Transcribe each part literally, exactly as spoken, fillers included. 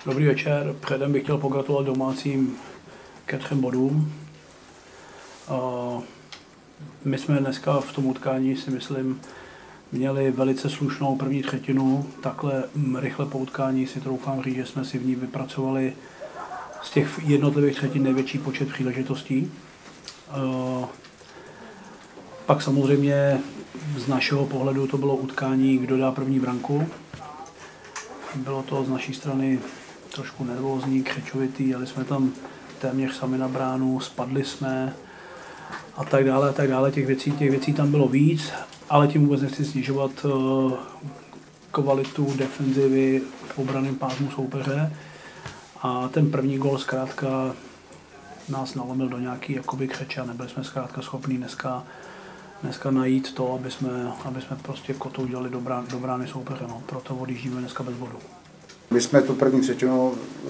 Dobrý večer, předem bych chtěl pogratulovat domácím ke třem bodům. My jsme dneska v tom utkání, si myslím, měli velice slušnou první třetinu. Takhle rychle po utkání si troufám říct, že jsme si v ní vypracovali z těch jednotlivých třetin největší počet příležitostí. Pak samozřejmě z našeho pohledu to bylo utkání, kdo dá první branku. Bylo to z naší strany trošku nervózní, křečovitý, jeli jsme tam téměř sami na bránu, spadli jsme a tak dále, a tak dále. Těch věcí, těch věcí tam bylo víc, ale tím vůbec nechci snižovat kvalitu defenzivy v obranném pásmu soupeře. A ten první gól zkrátka nás nalomil do nějaký jakoby křeče a nebyli jsme zkrátka schopní dneska, dneska najít to, aby jsme, aby jsme prostě kotou udělali do, brán, do brány soupeře. No. Proto odjíždíme dneska bez bodu. My jsme tu první třetinu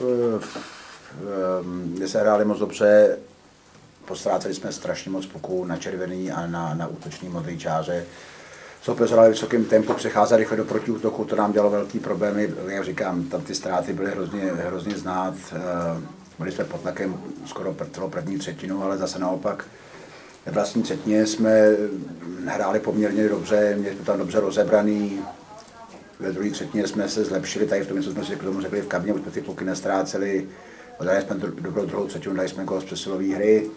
kde se hráli moc dobře, postráceli jsme strašně moc puků na červený a na, na útoční modrý čáře. Soupeř hráli v vysokém tempu, přecházeli rychle do protiútoku, to nám dělalo velký problémy. Jak říkám, tam ty ztráty byly hrozně, hrozně znát. Byli jsme pod tlakem skoro celou první třetinu, ale zase naopak ve vlastní třetině jsme hráli poměrně dobře, měli jsme tam dobře rozebraný. Ve druhé třetině jsme se zlepšili, tady v tom, co jsme si k tomu řekli v kabině, už jsme ty puky nestráceli. Dali jsme dobrou druhou třetinu, dali jsme gól z přesilové hry.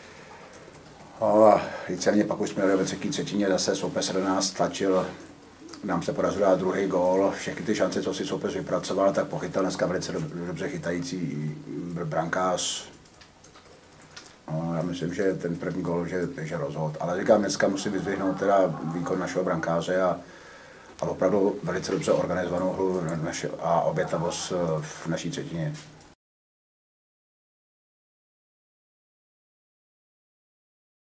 A víceméně pak už jsme ve třetí třetině zase soupeř se do nás tlačil. Nám se podařilo dát druhý gól. Všechny ty šance, co si soupeř vypracoval, tak pochytal dneska velice dobře chytající brankář. No, já myslím, že ten první gól, že, že rozhod. Ale říkám, dneska musím vyzdvihnout teda výkon našeho brankáře a, a opravdu velice dobře organizovanou hru naše, a obětavost v naší třetině.